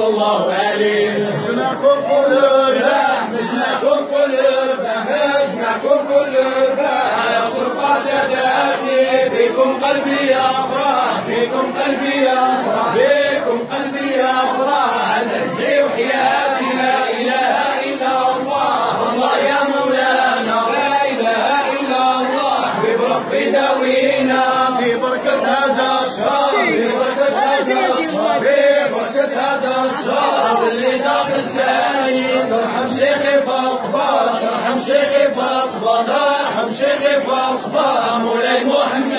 الله عليه. مجناكم قلوبنا مجناكم قلوبنا مجناكم قلوبنا على شرطة ساداتي بكم قلبي يفرح بكم قلبي يفرح بكم قلبي يفرح على عزي وحياتي لا إله إلا الله الله يا مولانا لا إله إلا الله حبيب ربي داوينا ببركة هذا الشهر ببركة هذا الشهر ببركة هذا الشهر واللي داخل ثاني ترحم شيخي فالقبار ترحم شيخي فالقبار ترحم شيخي فالقبار مولاي محمد